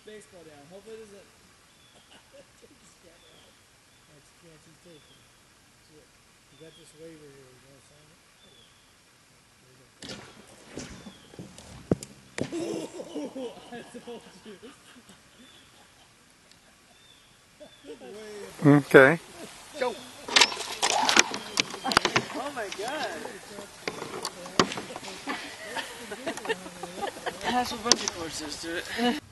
baseball down. Hopefully it doesn't. Take this camera out. Can't you take it? You got this waiver here. You want to sign it? Oh, I told you. Okay. Go. Oh my god. That's what bungee cord says to it.